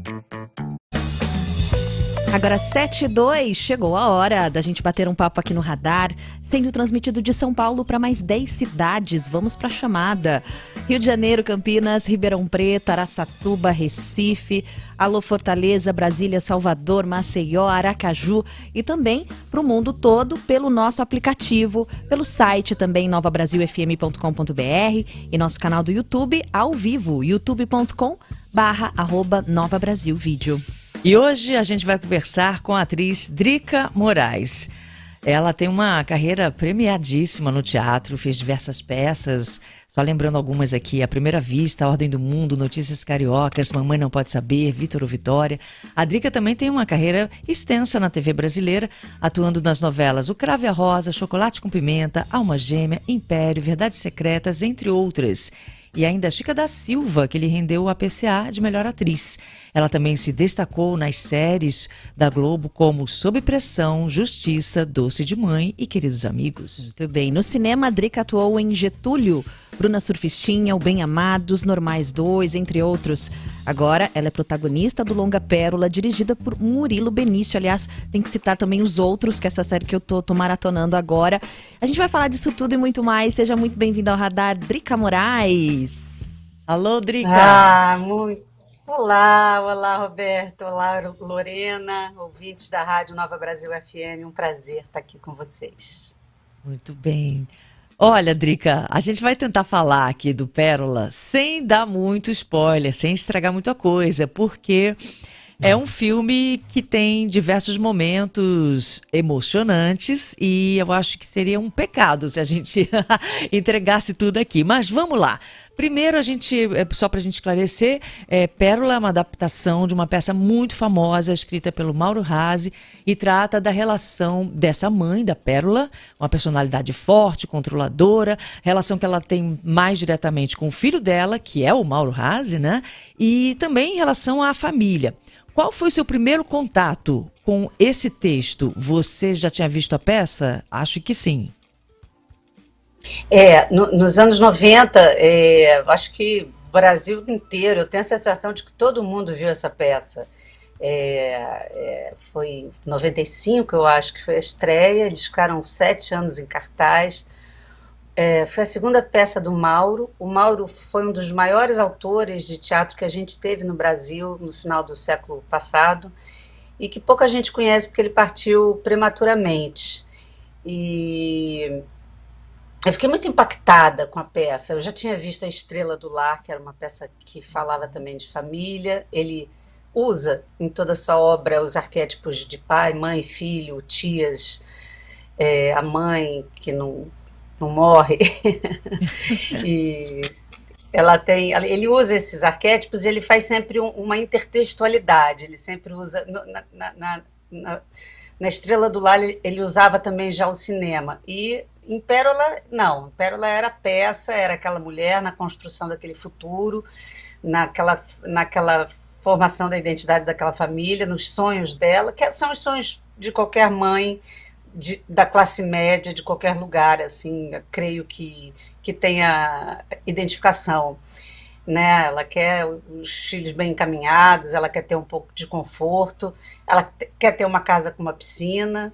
Agora 7h02, chegou a hora da gente bater um papo aqui no Radar, sendo transmitido de São Paulo para mais 10 cidades. Vamos para a chamada. Rio de Janeiro, Campinas, Ribeirão Preto, Araçatuba, Recife, alô Fortaleza, Brasília, Salvador, Maceió, Aracaju e também para o mundo todo pelo nosso aplicativo, pelo site também novabrasilfm.com.br e nosso canal do YouTube ao vivo, youtube.com/NovaBrasilVídeo. E hoje a gente vai conversar com a atriz Drica Moraes. Ela tem uma carreira premiadíssima no teatro, fez diversas peças, só lembrando algumas aqui: A Primeira Vista, A Ordem do Mundo, Notícias Cariocas, Mamãe Não Pode Saber, Vitor ou Vitória. A Drica também tem uma carreira extensa na TV brasileira, atuando nas novelas O Cravo e a Rosa, Chocolate com Pimenta, Alma Gêmea, Império, Verdades Secretas, entre outras. E ainda Chica da Silva, que lhe rendeu a PCA de melhor atriz. Ela também se destacou nas séries da Globo como Sob Pressão, Justiça, Doce de Mãe e Queridos Amigos. Muito bem. No cinema, a Drica atuou em Getúlio, Bruna Surfistinha, O Bem Amados, Normais 2, entre outros. Agora, ela é protagonista do longa Pérola, dirigida por Murilo Benício. Aliás, tem que citar também os outros, que é essa série que eu tô maratonando agora. A gente vai falar disso tudo e muito mais. Seja muito bem-vinda ao Radar, Drica Moraes. Alô, Drica. Olá, Roberto, olá, Lorena, ouvintes da Rádio Nova Brasil FM, um prazer estar aqui com vocês. Muito bem. Olha, Drica, a gente vai tentar falar aqui do Pérola sem dar muito spoiler, sem estragar muita coisa, porque é um filme que tem diversos momentos emocionantes e eu acho que seria um pecado se a gente entregasse tudo aqui. Mas vamos lá. Primeiro, só para a gente esclarecer, Pérola é uma adaptação de uma peça muito famosa, escrita pelo Mauro Razzi, e trata da relação dessa mãe, da Pérola, uma personalidade forte, controladora, relação que ela tem mais diretamente com o filho dela, que é o Mauro Razzi, né? E também em relação à família. Qual foi o seu primeiro contato com esse texto? Você já tinha visto a peça? Acho que sim. Nos anos 90, acho que o Brasil inteiro, eu tenho a sensação de que todo mundo viu essa peça. Foi em 95, eu acho que foi a estreia, eles ficaram 7 anos em cartaz. Foi a segunda peça do Mauro. O Mauro foi um dos maiores autores de teatro que a gente teve no Brasil no final do século passado e que pouca gente conhece porque ele partiu prematuramente. E eu fiquei muito impactada com a peça. Eu já tinha visto A Estrela do Lar, que era uma peça que falava também de família. Ele usa em toda a sua obra os arquétipos de pai, mãe, filho, tias, a mãe que não morre. E ele usa esses arquétipos e ele faz sempre uma intertextualidade. Ele sempre usa na Estrela do Lar ele usava também já o cinema, e em Pérola não. Pérola era peça, era aquela mulher na construção daquele futuro, naquela formação da identidade daquela família, nos sonhos dela, que são os sonhos de qualquer mãe da classe média, de qualquer lugar, assim, eu creio que tenha identificação, né? Ela quer os filhos bem encaminhados, ela quer ter um pouco de conforto, ela quer ter uma casa com uma piscina.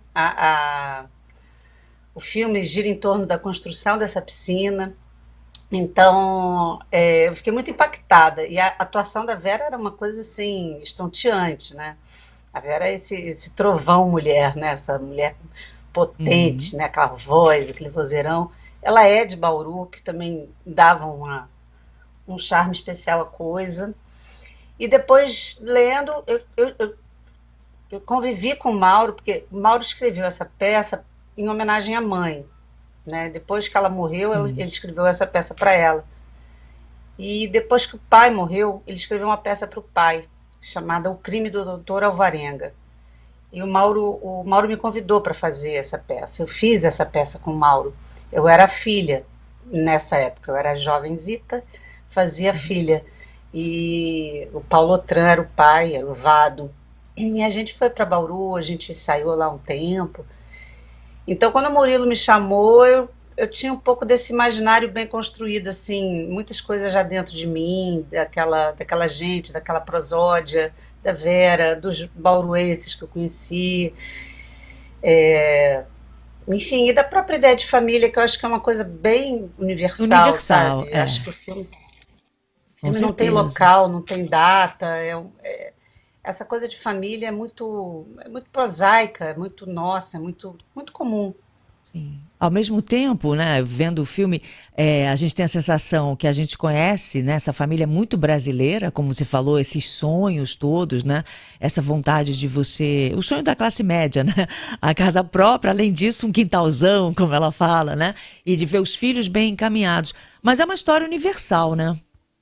O filme gira em torno da construção dessa piscina. Então, eu fiquei muito impactada, e a atuação da Vera era uma coisa assim, estonteante, né? A Vera é esse trovão mulher, né? Essa mulher potente, né? Aquela voz, aquele vozeirão. Ela é de Bauru, que também dava um charme especial à coisa. E depois, lendo, eu convivi com o Mauro, porque o Mauro escreveu essa peça em homenagem à mãe, né? Depois que ela morreu, ele escreveu essa peça para ela. E depois que o pai morreu, ele escreveu uma peça para o pai, chamada O Crime do Doutor Alvarenga. E o Mauro me convidou para fazer essa peça. Eu fiz essa peça com o Mauro. Eu era filha nessa época, eu era jovenzita, fazia filha. E o Paulo Otran era o pai, era o Vado. E a gente foi para Bauru, a gente ensaiou lá um tempo. Então, quando o Murilo me chamou, eu tinha um pouco desse imaginário bem construído, assim, muitas coisas já dentro de mim, daquela gente, daquela prosódia, da Vera, dos bauruenses que eu conheci, é, enfim, e da própria ideia de família, que eu acho que é uma coisa bem universal, Universal, sabe? Eu é, acho que o com filme não tem certeza. local, não tem data, essa coisa de família é muito prosaica, é muito nossa, é muito, muito comum. Sim. Ao mesmo tempo, né, vendo o filme, a gente tem a sensação que a gente conhece, né, essa família muito brasileira, como você falou, esses sonhos todos, né, essa vontade de você, o sonho da classe média, né, a casa própria, além disso, um quintalzão, como ela fala, né, e de ver os filhos bem encaminhados. Mas é uma história universal, né?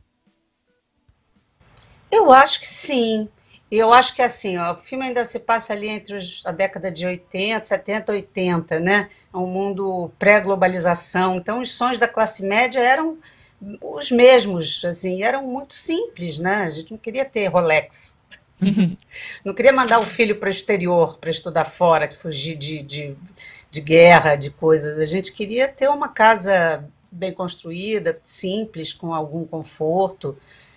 Eu acho que sim. E eu acho que assim, ó, o filme ainda se passa ali entre a década de 80, 70, 80, né? É um mundo pré-globalização. Então, os sonhos da classe média eram os mesmos, assim, eram muito simples, né? A gente não queria ter Rolex, não queria mandar o filho para o exterior para estudar fora, fugir de guerra, de coisas. A gente queria ter uma casa bem construída, simples, com algum conforto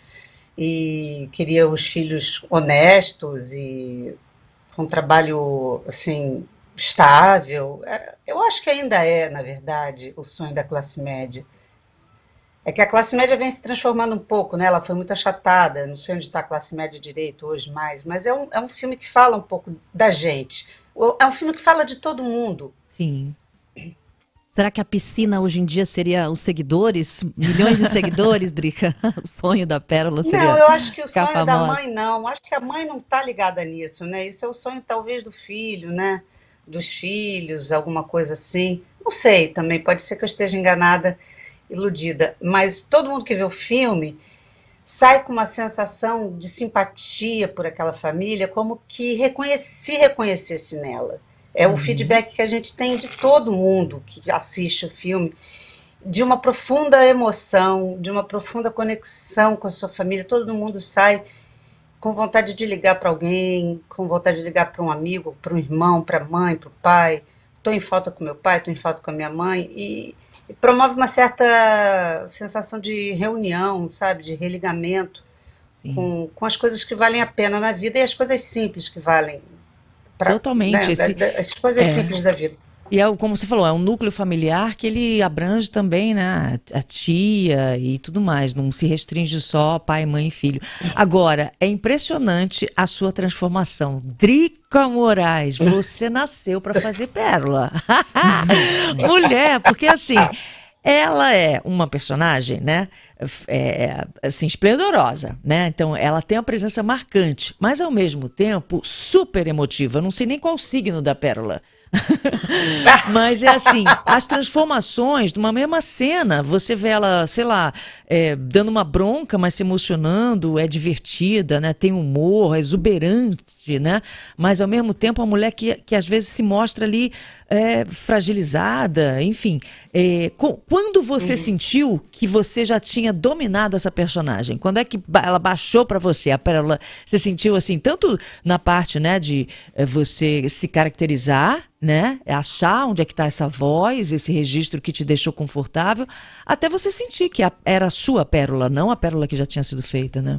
e queria os filhos honestos e com um trabalho assim estável. Eu acho que ainda é, na verdade, o sonho da classe média. É que a classe média vem se transformando um pouco, né? Ela foi muito achatada, não sei onde está a classe média direito hoje mais, mas é um filme que fala um pouco da gente. É um filme que fala de todo mundo. Sim. Será que a piscina hoje em dia seria os seguidores? Milhões de seguidores, Drica? O sonho da Pérola Não, seria eu acho que o ficar sonho da famosa. mãe não. Acho que a mãe não está ligada nisso, né? Isso é o sonho talvez do filho, né? Dos filhos, alguma coisa assim. Não sei também, pode ser que eu esteja enganada, iludida. Mas todo mundo que vê o filme sai com uma sensação de simpatia por aquela família, como que se reconhecesse nela. É o Uhum. feedback que a gente tem de todo mundo que assiste o filme, de uma profunda emoção, de uma profunda conexão com a sua família. Todo mundo sai com vontade de ligar para alguém, com vontade de ligar para um amigo, para um irmão, para a mãe, para o pai. Estou em falta com meu pai, estou em falta com a minha mãe. E promove uma certa sensação de reunião, sabe, de religamento Sim. com as coisas que valem a pena na vida e as coisas simples que valem, Totalmente. né, Esse, as coisas é. simples da vida. E é, como você falou, é um núcleo familiar que ele abrange também, né, a tia e tudo mais, não se restringe só a pai, mãe e filho. Agora, é impressionante a sua transformação. Drica Moraes, você nasceu para fazer Pérola. Mulher, porque assim, ela é uma personagem, né, assim, esplendorosa, né? Então, ela tem uma presença marcante, mas ao mesmo tempo super emotiva. Eu não sei nem qual o signo da Pérola. Mas é assim, as transformações de uma mesma cena, você vê ela, sei lá, dando uma bronca, mas se emocionando, é divertida, né? Tem humor, é exuberante, né? Mas ao mesmo tempo a mulher que às vezes se mostra ali fragilizada, enfim. Quando você sentiu que você já tinha dominado essa personagem? Quando é que ela baixou para você, a Pérola? Você sentiu assim, tanto na parte, né, de você se caracterizar, né? Achar onde é que está essa voz, esse registro que te deixou confortável, até você sentir que era a sua pérola, não a pérola que já tinha sido feita, né?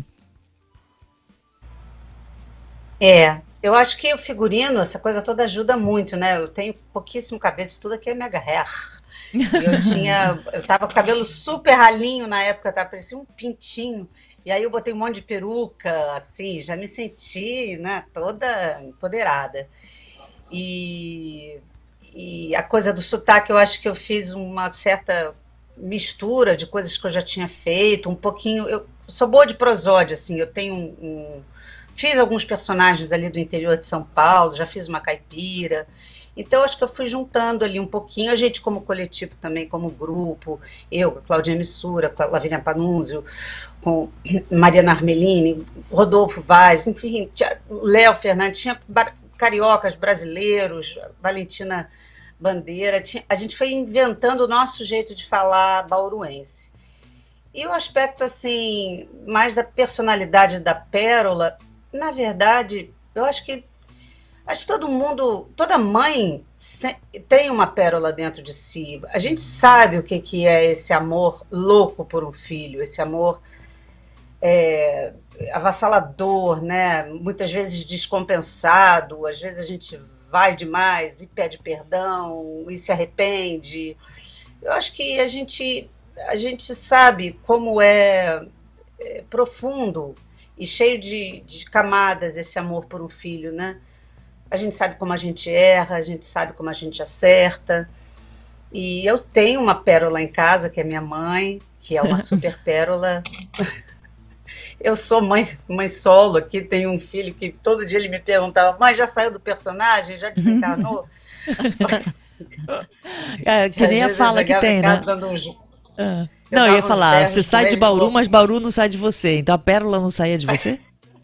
Eu acho que o figurino, essa coisa toda ajuda muito, né? Eu tenho pouquíssimo cabelo, isso tudo aqui é mega hair. E eu tava com o cabelo super ralinho na época, tá? Parecia um pintinho. E aí eu botei um monte de peruca, assim, já me senti, né, toda empoderada. E, e a coisa do sotaque, eu acho que eu fiz uma certa mistura de coisas que eu já tinha feito, um pouquinho. Eu sou boa de prosódia, assim, eu tenho fiz alguns personagens ali do interior de São Paulo, já fiz uma caipira. Então, acho que eu fui juntando ali um pouquinho, a gente como coletivo também, como grupo, eu, com a Claudinha Missura, com a Lavínia Panunzio, com Mariana Armelini, Rodolfo Vaz, enfim, Léo Fernandes, tinha cariocas brasileiros, Valentina Bandeira, a gente foi inventando o nosso jeito de falar bauruense. E o aspecto, assim, mais da personalidade da Pérola, na verdade, eu acho que todo mundo, toda mãe tem uma pérola dentro de si. A gente sabe o que é esse amor louco por um filho, esse amor é, avassalador, né? Muitas vezes descompensado, às vezes a gente vai demais e pede perdão e se arrepende. Eu acho que a gente sabe como é profundo e cheio de camadas esse amor por um filho, né? A gente sabe como a gente erra, a gente sabe como a gente acerta. E eu tenho uma pérola em casa, que é minha mãe, que é uma super pérola. Eu sou mãe solo aqui, tenho um filho que todo dia ele me perguntava: mãe, já saiu do personagem? Já desencarnou? É, E que às nem a vezes eu fala que chegava em tem, casa né? dando uns. Ah. Eu Não, eu ia dava uns falar, você berros com sai de ele, Bauru, falou, mas Bauru não sai de você. Então a pérola não saía de você?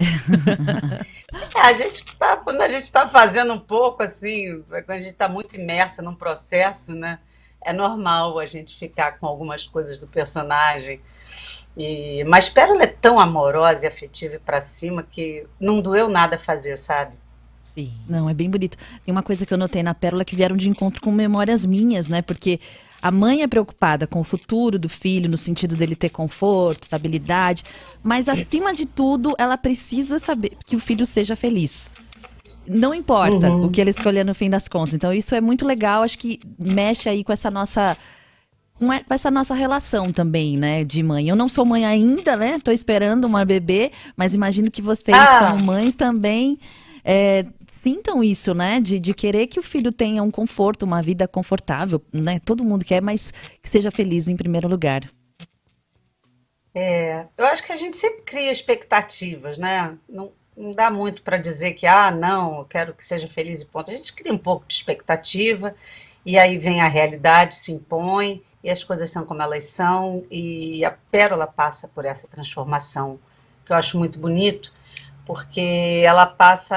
quando a gente está fazendo um pouco assim, quando a gente está muito imersa num processo, né? É normal a gente ficar com algumas coisas do personagem. Mas Pérola é tão amorosa e afetiva e pra cima que não doeu nada fazer, sabe? Sim. Não, é bem bonito. Tem uma coisa que eu notei na Pérola que vieram de encontro com memórias minhas, né? Porque a mãe é preocupada com o futuro do filho, no sentido dele ter conforto, estabilidade, mas acima de tudo, ela precisa saber que o filho seja feliz. Não importa o Uhum. que ele escolher no fim das contas. Então, isso é muito legal, acho que mexe aí com essa nossa. Com essa nossa relação também, né, de mãe. Eu não sou mãe ainda, né? Tô esperando uma bebê, mas imagino que vocês, como Ah, mães, também sintam isso, né? De querer que o filho tenha um conforto, uma vida confortável, né? Todo mundo quer, mas que seja feliz em primeiro lugar. eu acho que a gente sempre cria expectativas, né? Não, não dá muito para dizer que, não, eu quero que seja feliz e ponto. A gente cria um pouco de expectativa, e aí vem a realidade, se impõe, e as coisas são como elas são, e a Pérola passa por essa transformação, que eu acho muito bonito, porque ela passa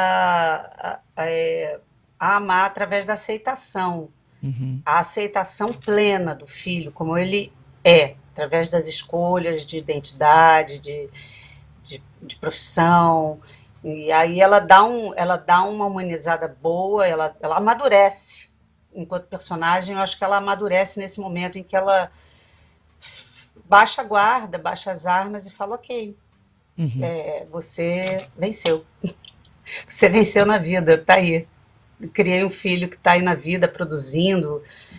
a amar através da aceitação, Uhum. a aceitação plena do filho, como ele é, através das escolhas de identidade, de profissão. E aí ela dá uma humanizada boa, ela amadurece. Enquanto personagem, eu acho que ela amadurece nesse momento em que ela baixa a guarda, baixa as armas e fala: ok, Uhum. você venceu. Você venceu na vida, tá aí. Criei um filho que está aí na vida, produzindo,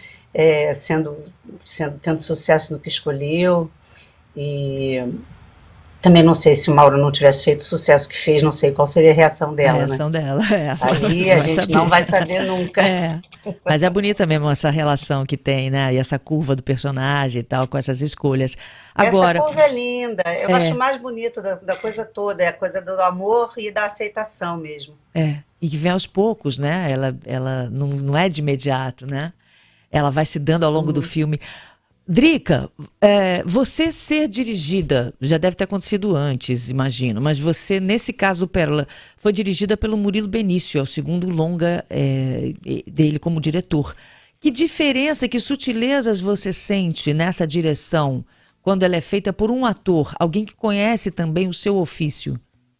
tendo sucesso no que escolheu. E também não sei se o Mauro não tivesse feito o sucesso que fez, não sei qual seria a reação A dela, né? reação dela, Aí não a vai gente não saber. vai saber nunca. É, mas é bonita mesmo essa relação que tem, né? E essa curva do personagem e tal, com essas escolhas. Essa Agora, curva é linda. Eu acho é, mais bonito da coisa toda, é a coisa do amor e da aceitação mesmo. e que vem aos poucos, né? Ela não é de imediato, né? Ela vai se dando ao longo do filme. Drica, você ser dirigida, já deve ter acontecido antes, imagino, mas você, nesse caso, Pérola, foi dirigida pelo Murilo Benício, é o segundo longa dele como diretor. Que diferença, que sutilezas você sente nessa direção, quando ela é feita por um ator, alguém que conhece também o seu ofício?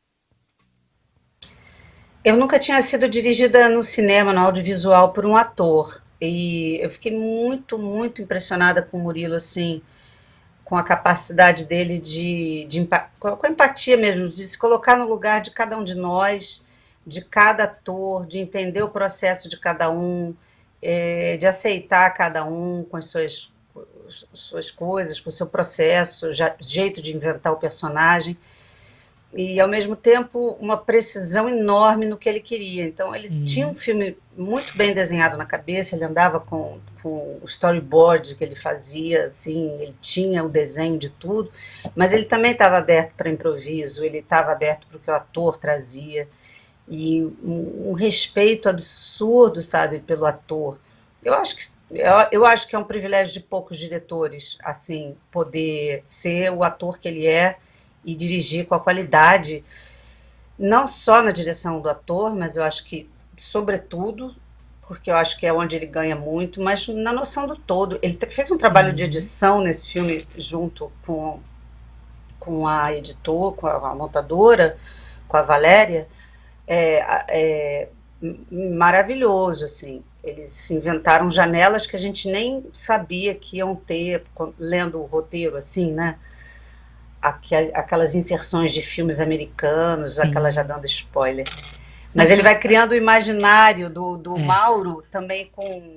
Eu nunca tinha sido dirigida no cinema, no audiovisual, por um ator. E eu fiquei muito, muito impressionada com o Murilo, assim, com a capacidade dele com a empatia mesmo, de se colocar no lugar de cada um de nós, de cada ator, de entender o processo de cada um, de aceitar cada um com as suas coisas, com o seu processo, jeito de inventar o personagem e ao mesmo tempo uma precisão enorme no que ele queria. Então ele tinha um Hum. filme muito bem desenhado na cabeça, ele andava com o storyboard que ele fazia, assim, ele tinha o desenho de tudo, mas ele também estava aberto para improviso, ele estava aberto para o que o ator trazia e um respeito absurdo, sabe, pelo ator. Eu acho que é um privilégio de poucos diretores, assim, poder ser o ator que ele é e dirigir com a qualidade, não só na direção do ator, mas eu acho que, sobretudo, porque eu acho que é onde ele ganha muito, mas na noção do todo. Ele fez um trabalho de Uhum. edição nesse filme junto com a editora, com a montadora, com a Valéria, é maravilhoso, assim. Eles inventaram janelas que a gente nem sabia que iam ter lendo o roteiro, assim, né? aquelas inserções de filmes americanos, Sim. aquela já dando spoiler. Mas ele vai criando o imaginário do Mauro também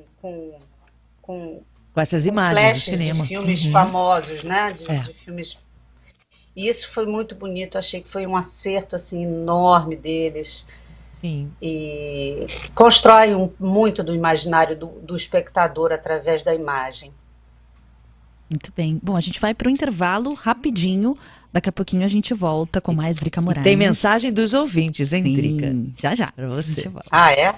com Com essas imagens do flashes cinema. de filmes Uhum. famosos, né? É. De filmes. E isso foi muito bonito, achei que foi um acerto assim enorme deles. Sim. E constrói muito do imaginário do espectador através da imagem. Muito bem. Bom, a gente vai para o intervalo rapidinho. Daqui a pouquinho a gente volta com mais Drica Moraes. Tem mensagem dos ouvintes, hein, Sim, Drica? já. Pra A você. gente volta. Ah, é?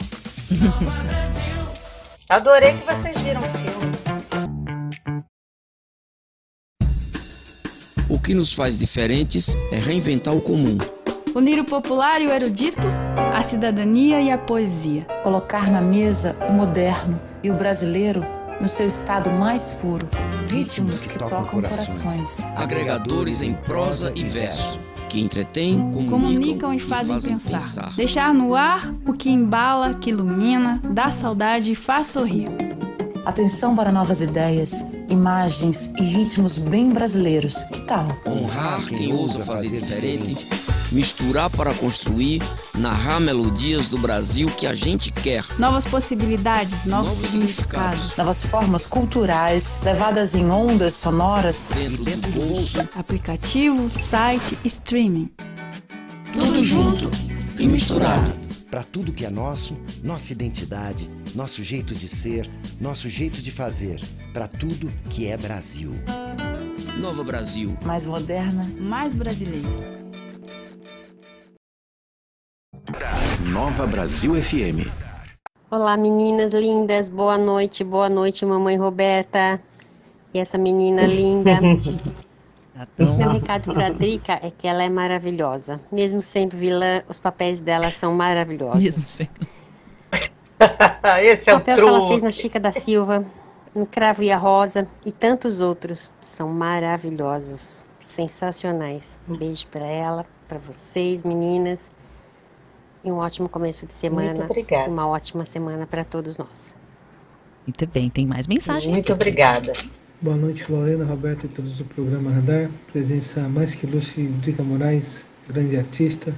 Adorei que vocês viram o filme. O que nos faz diferentes é reinventar o comum. Unir o popular e o erudito, a cidadania e a poesia. Colocar na mesa o moderno e o brasileiro no seu estado mais puro. Ritmos que tocam corações. Agregadores em prosa e verso, que entretêm, Comunicam e fazem pensar. Deixar no ar o que embala, que ilumina, dá saudade e faz sorrir. Atenção para novas ideias, imagens e ritmos bem brasileiros. Que tal? Honrar quem ousa fazer diferente, misturar para construir, narrar melodias do Brasil que a gente quer. Novas possibilidades, novos significados. Novas formas culturais, levadas em ondas sonoras. Dentro do bolso, Aplicativo, site, streaming. tudo junto e misturado. Para tudo que é nosso, nossa identidade, nosso jeito de ser, nosso jeito de fazer. Para tudo que é Brasil. Nova Brasil. Mais moderna. Mais brasileiro. Nova Brasil FM. Olá, meninas lindas. Boa noite, mamãe Roberta. E essa menina linda. Meu recado pra Drica é que ela é maravilhosa. Mesmo sendo vilã, os papéis dela são maravilhosos. Mesmo sendo. Esse é O o papel que ela truque. fez na Chica da Silva, no Cravo e a Rosa e tantos outros são maravilhosos, sensacionais. Um beijo pra ela, pra vocês, meninas. E um ótimo começo de semana. Muito obrigada. Uma ótima semana pra todos nós. Muito bem, tem mais mensagem. Muito obrigada. Boa noite, Lorena, Roberto e todos do programa Radar. Presença mais que ilustre de Drica Moraes, grande artista.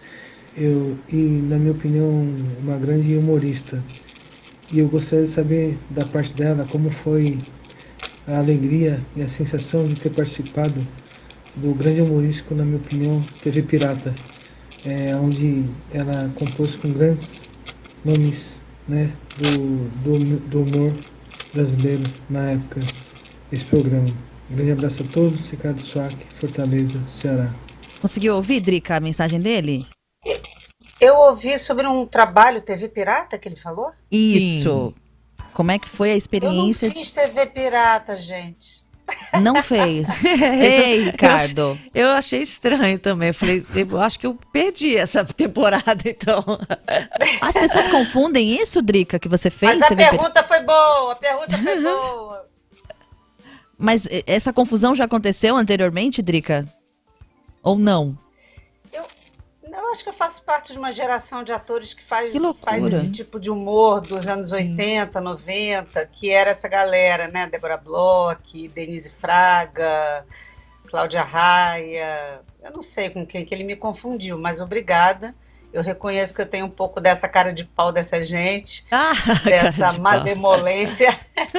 Na minha opinião, uma grande humorista. E eu gostaria de saber da parte dela como foi a alegria e a sensação de ter participado do grande humorístico, na minha opinião, TV Pirata, onde ela compôs com grandes nomes, né, do humor brasileiro na época. Esse programa. Um grande abraço a todos, Ricardo Suac, Fortaleza, Ceará. Conseguiu ouvir, Drica, a mensagem dele? Eu ouvi sobre um trabalho TV Pirata que ele falou. Isso. Como é que foi a experiência? Eu não fiz TV Pirata, gente. Não fez. Ei, Ricardo. Eu achei estranho também. Eu falei, eu acho que eu perdi essa temporada, então. As pessoas confundem isso, Drica, que você fez? Mas a TV pergunta foi boa, Mas essa confusão já aconteceu anteriormente, Drica? Ou não? Eu acho que eu faço parte de uma geração de atores que faz loucura. esse tipo de humor dos anos 80, 90, que era essa galera, né? Débora Bloch, Denise Fraga, Cláudia Raia. Eu não sei com quem que ele me confundiu, mas obrigada. Eu reconheço que eu tenho um pouco dessa cara de pau dessa gente, dessa malemolência,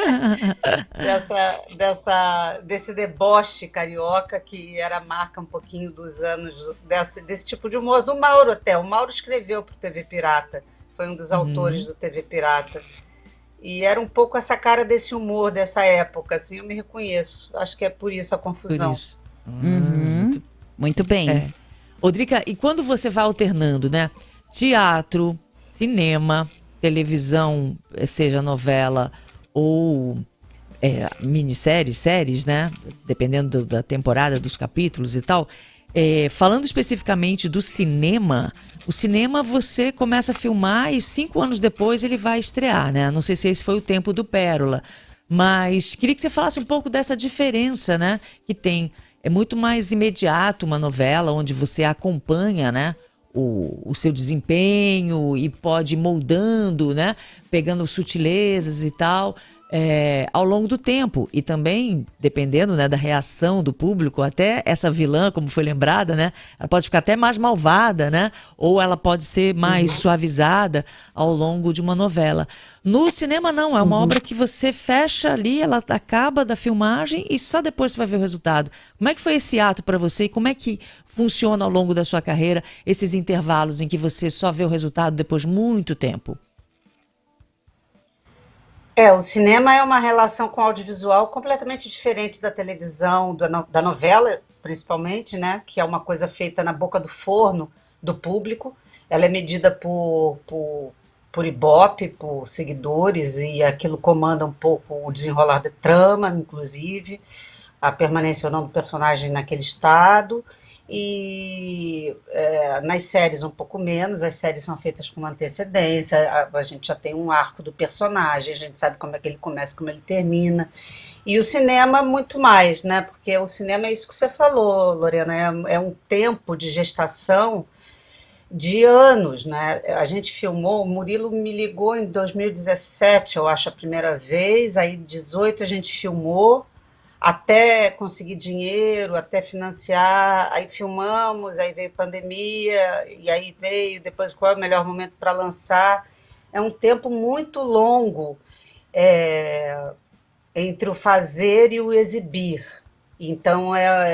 desse deboche carioca que era a marca um pouquinho dos anos, desse tipo de humor, do Mauro até. O Mauro escreveu para o TV Pirata, foi um dos autores do TV Pirata. E era um pouco essa cara desse humor dessa época, assim, eu me reconheço. Acho que é por isso a confusão. Por isso. Muito bem. Ô, Drica, e quando você vai alternando, né? Teatro, cinema, televisão, seja novela ou minisséries, séries, né? Dependendo da temporada, dos capítulos e tal. Falando especificamente do cinema, o cinema você começa a filmar e 5 anos depois ele vai estrear, né? Não sei se esse foi o tempo do Pérola, mas queria que você falasse um pouco dessa diferença, né? Que tem. É muito mais imediato uma novela onde você acompanha, né, o seu desempenho e pode ir moldando, né, pegando sutilezas e tal. ao longo do tempo. E também, dependendo, né, da reação do público, até essa vilã, como foi lembrada, né, ela pode ficar até mais malvada, né, ou ela pode ser mais suavizada ao longo de uma novela. No cinema, não. É uma obra que você fecha ali, ela acaba da filmagem e só depois você vai ver o resultado. Como é que foi esse ato para você e como é que funciona ao longo da sua carreira esses intervalos em que você só vê o resultado depois de muito tempo? O cinema é uma relação com o audiovisual completamente diferente da televisão, da novela, principalmente, né? Que é uma coisa feita na boca do forno do público. Ela é medida por Ibope, por seguidores, e aquilo comanda um pouco o desenrolar da trama, inclusive, a permanência ou não do personagem naquele estado. E nas séries um pouco menos, as séries são feitas com uma antecedência, a gente já tem um arco do personagem, a gente sabe como é que ele começa, como ele termina, e o cinema muito mais, né, porque o cinema é isso que você falou, Lorena, é um tempo de gestação de anos, né, a gente filmou, o Murilo me ligou em 2017, eu acho, a primeira vez, aí em 2018 a gente filmou, até conseguir dinheiro, até financiar, aí filmamos, aí veio pandemia, e aí veio, depois qual é o melhor momento para lançar. É um tempo muito longo entre o fazer e o exibir. Então,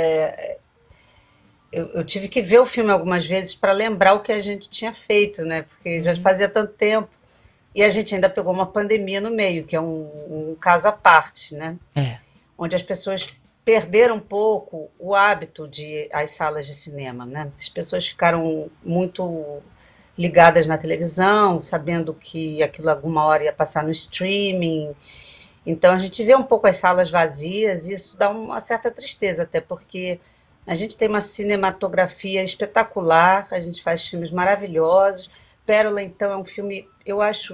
eu tive que ver o filme algumas vezes para lembrar o que a gente tinha feito, né? Porque já fazia tanto tempo. E a gente ainda pegou uma pandemia no meio, que é um caso à parte, né? Onde as pessoas perderam um pouco o hábito de ir às salas de cinema, né? As pessoas ficaram muito ligadas na televisão, sabendo que aquilo alguma hora ia passar no streaming. Então a gente vê um pouco as salas vazias e isso dá uma certa tristeza, até porque a gente tem uma cinematografia espetacular, a gente faz filmes maravilhosos. Pérola, então, é um filme, eu acho,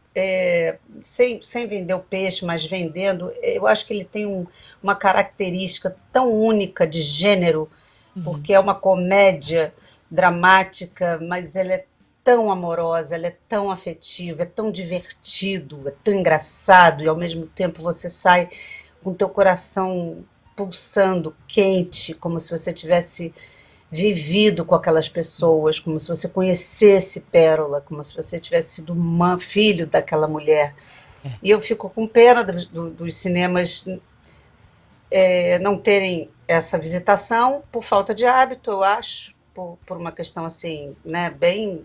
sem vender o peixe, mas vendendo, eu acho que ele tem uma característica tão única de gênero, porque é uma comédia dramática, mas ela é tão amorosa, ela é tão afetiva, é tão divertido, é tão engraçado, e ao mesmo tempo você sai com o teu coração pulsando, quente, como se você tivesse vivido com aquelas pessoas, como se você conhecesse Pérola, como se você tivesse sido filho daquela mulher. E eu fico com pena dos cinemas não terem essa visitação por falta de hábito, eu acho, por uma questão assim, né, bem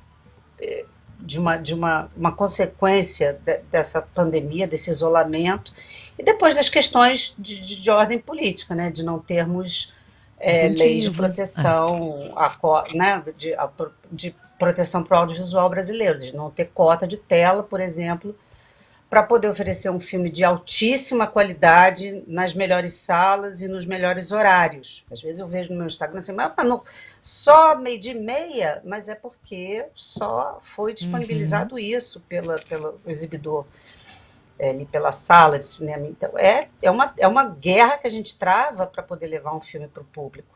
de uma consequência dessa pandemia, desse isolamento, e depois das questões de ordem política, né, de não termos leis de proteção, né, de proteção para o audiovisual brasileiro, de não ter cota de tela, por exemplo, para poder oferecer um filme de altíssima qualidade nas melhores salas e nos melhores horários. Às vezes eu vejo no meu Instagram assim, mas não, só 12h30, mas é porque só foi disponibilizado isso pelo exibidor, ali pela sala de cinema. Então, é uma guerra que a gente trava para poder levar um filme para o público.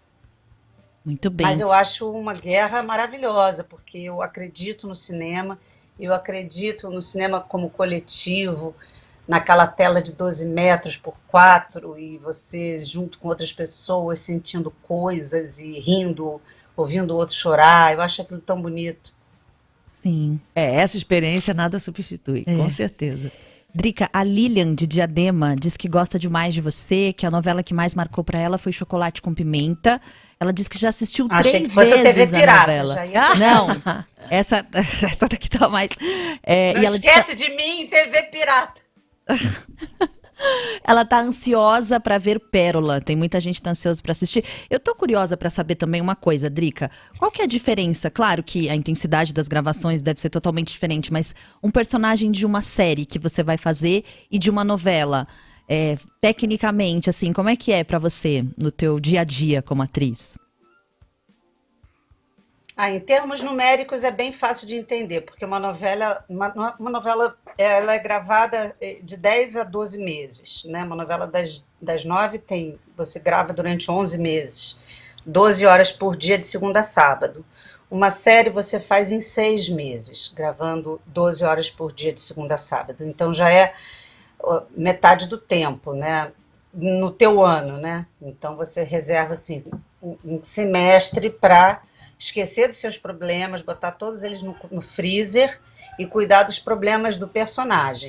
Muito bem. Mas eu acho uma guerra maravilhosa, porque eu acredito no cinema, eu acredito no cinema como coletivo, naquela tela de 12 metros por 4, e você junto com outras pessoas sentindo coisas e rindo, ouvindo o outro chorar. Eu acho aquilo tão bonito. Sim. Essa experiência nada substitui, com certeza. Drica, a Lilian de Diadema diz que gosta demais de você, que a novela que mais marcou pra ela foi Chocolate com Pimenta. Ela diz que já assistiu Achei 3 que fosse vezes TV a pirata, novela. já ia... Não, essa daqui tá mais... Não e ela esquece de mim em TV pirata. Ela tá ansiosa pra ver Pérola. Tem muita gente que tá ansiosa pra assistir. Eu tô curiosa pra saber também uma coisa, Drica. Qual que é a diferença? Claro que a intensidade das gravações deve ser totalmente diferente, mas um personagem de uma série que você vai fazer e de uma novela, tecnicamente, assim, como é que é pra você no teu dia a dia como atriz? Em termos numéricos é bem fácil de entender, porque uma novela ela é gravada de 10 a 12 meses, né? Uma novela das 9 você grava durante 11 meses, 12 horas por dia de segunda a sábado. Uma série você faz em 6 meses, gravando 12 horas por dia de segunda a sábado. Então já é metade do tempo, né? No teu ano, né? Então você reserva assim um semestre para esquecer dos seus problemas, botar todos eles no freezer e cuidar dos problemas do personagem.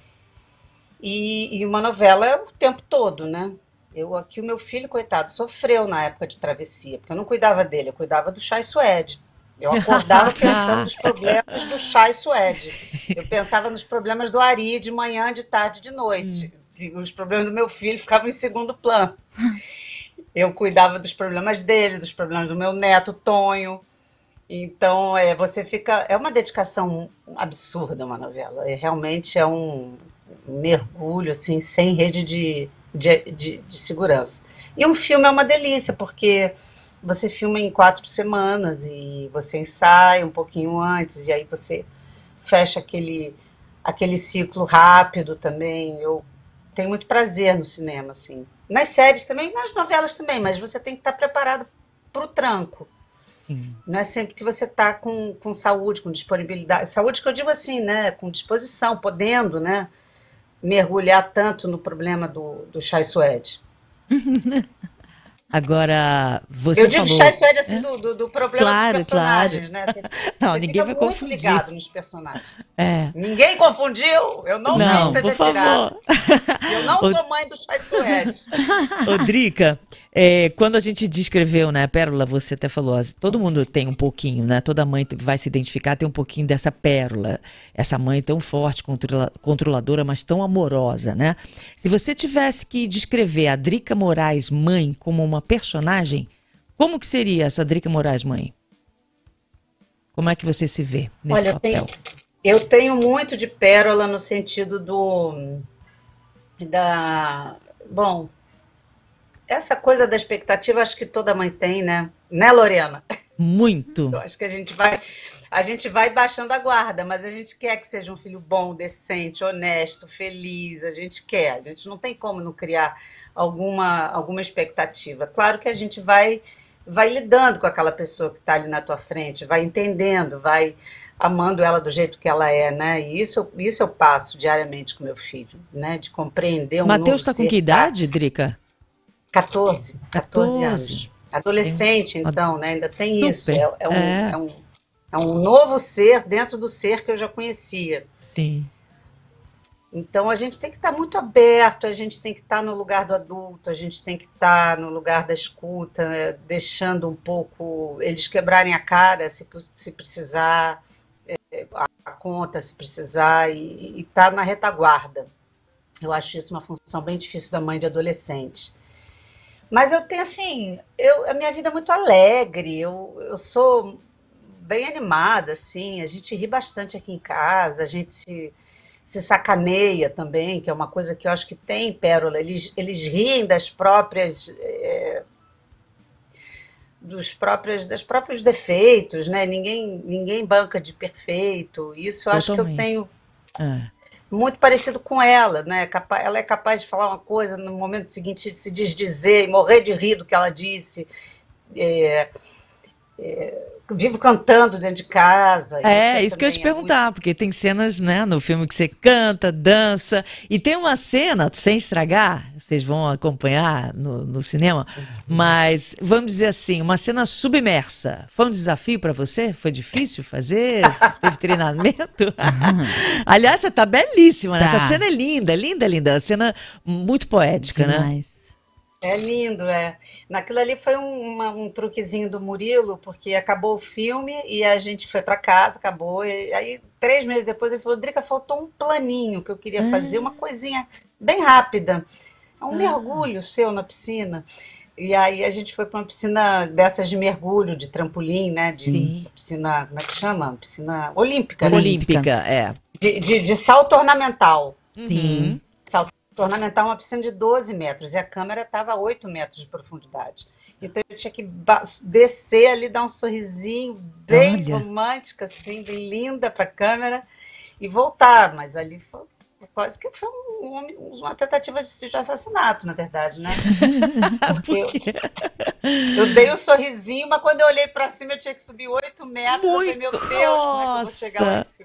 E uma novela é o tempo todo, né? Aqui o meu filho, coitado, sofreu na época de travessia, porque eu não cuidava dele, eu cuidava do chá e suede. Eu acordava pensando nos problemas do chá e suede. Eu pensava nos problemas do Ari de manhã, de tarde, de noite. Os problemas do meu filho ficavam em segundo plano. Eu cuidava dos problemas dele, dos problemas do meu neto, Tonho. Então, você fica... É uma dedicação absurda uma novela. Realmente é um mergulho, assim, sem rede de segurança. E um filme é uma delícia, porque você filma em 4 semanas e você ensaia um pouquinho antes, e aí você fecha aquele ciclo rápido também. Eu tenho muito prazer no cinema, assim. Nas séries também, nas novelas também, mas você tem que estar preparado para o tranco. Sim. Não é sempre que você está com saúde, com disponibilidade. Saúde que eu digo assim, né? Com disposição, podendo, né? Mergulhar tanto no problema do chá e suede. Agora, você eu digo falou... chá e suede assim, do problema dos personagens, né? Assim, não, ninguém vai confundir. Muito ligado nos personagens. Ninguém confundiu. Eu não fiz TV tirada. Eu não sou mãe do chá e suede. Ô, Drica, quando a gente descreveu, né, Pérola, você até falou, todo mundo tem um pouquinho, né? Toda mãe vai se identificar, tem um pouquinho dessa pérola. Essa mãe tão forte, controladora, mas tão amorosa, né? Se você tivesse que descrever a Drica Moraes mãe como uma personagem, como que seria essa Drica Moraes mãe? Como é que você se vê nesse papel? Eu tenho muito de pérola no sentido bom, essa coisa da expectativa, acho que toda mãe tem, né? Né, Lorena? Muito. Eu acho que a gente vai baixando a guarda, mas a gente quer que seja um filho bom, decente, honesto, feliz, a gente não tem como não criar alguma expectativa. Claro que a gente vai lidando com aquela pessoa que está ali na tua frente, vai entendendo, vai amando ela do jeito que ela é, né? E isso eu passo diariamente com meu filho, né? De compreender Mateus está com que idade, Drica? 14 anos. Adolescente, então, né? Ainda tem isso. É um novo ser dentro do ser que eu já conhecia. Sim. Então, a gente tem que estar muito aberto, a gente tem que estar no lugar do adulto, a gente tem que estar no lugar da escuta, né? Deixando um pouco eles quebrarem a cara, se precisar, a conta, se precisar, e estar na retaguarda. Eu acho isso uma função bem difícil da mãe de adolescente. Mas eu tenho, assim, a minha vida é muito alegre, eu sou bem animada, assim, a gente ri bastante aqui em casa, a gente se sacaneia também, que é uma coisa que eu acho que tem, Pérola, eles riem dos próprios defeitos, né? Ninguém banca de perfeito, isso eu acho que eu tenho muito parecido com ela, né? Ela é capaz de falar uma coisa, no momento seguinte se desdizer e morrer de rir do que ela disse. Vivo cantando dentro de casa. Isso que eu ia te perguntar, porque tem cenas, né, no filme que você canta, dança, e tem uma cena, sem estragar, vocês vão acompanhar no cinema, mas vamos dizer assim, uma cena submersa. Foi um desafio para você? Foi difícil fazer? Você teve treinamento? Aliás, você tá belíssima, né? Essa cena é linda, linda, linda. A cena muito poética, demais, né? É lindo, Naquilo ali foi um truquezinho do Murilo, porque acabou o filme e a gente foi para casa, acabou. E aí, 3 meses depois, ele falou: Drica, faltou um planinho que eu queria fazer, uma coisinha bem rápida. Um mergulho seu na piscina. E aí a gente foi para uma piscina dessas de mergulho, de trampolim, né? De piscina, como é que chama? Piscina olímpica. Olímpica, De salto ornamental. Sim. Salto ornamental, uma piscina de 12 metros, e a câmera estava a 8 metros de profundidade. Então eu tinha que descer ali, dar um sorrisinho bem romântico, assim, bem linda para a câmera, e voltar. Mas ali foi quase que foi uma tentativa de assassinato, na verdade, né? Porque eu dei um sorrisinho, mas quando eu olhei para cima eu tinha que subir 8 metros. Eu falei, meu Deus, como é que eu vou chegar lá em cima?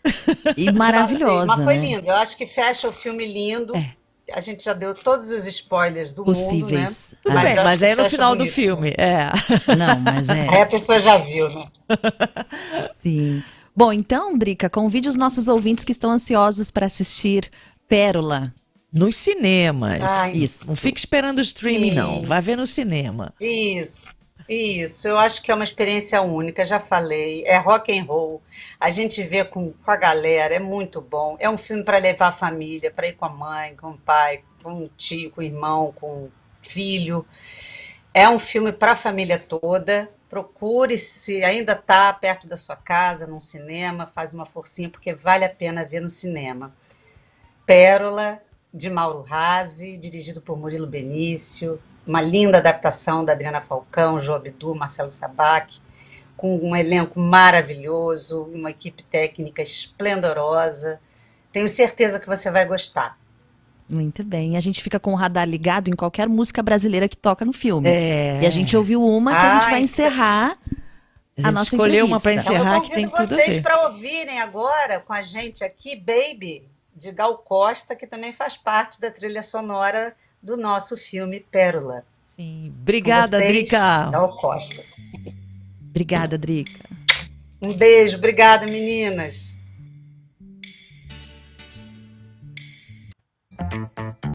E maravilhosa, Mas foi né? lindo. Eu acho que fecha o filme lindo. A gente já deu todos os spoilers do Possíveis. mundo, né? Tudo bem, mas acho é que no fecha final do bonito. filme. Não, mas é. Aí a pessoa já viu, né? Sim. Bom, então, Drica, convide os nossos ouvintes que estão ansiosos para assistir Pérola. Nos cinemas. Isso. Não fique esperando o streaming, Sim. não. Vai ver no cinema. Isso. Eu acho que é uma experiência única, já falei. É rock and roll. A gente vê com a galera, é muito bom. É um filme para levar a família, para ir com a mãe, com o pai, com o tio, com o irmão, com o filho. É um filme para a família toda. Procure, se ainda está perto da sua casa, num cinema, faz uma forcinha, porque vale a pena ver no cinema. Pérola, de Mauro Razzi, dirigido por Murilo Benício. Uma linda adaptação da Adriana Falcão, João Bidu, Marcelo Sabac, com um elenco maravilhoso, uma equipe técnica esplendorosa. Tenho certeza que você vai gostar. Muito bem. A gente fica com o radar ligado em qualquer música brasileira que toca no filme. E a gente ouviu uma que a gente vai encerrar a nossa escolheu uma para entrevista. encerrar Então, que tem convido tudo a vocês ver. para ouvirem agora com a gente aqui Baby, de Gal Costa, que também faz parte da trilha sonora do nosso filme Pérola. Sim. Obrigada, Com vocês, Drica. Gal Costa. Obrigada, Drica. Um beijo, obrigada, meninas.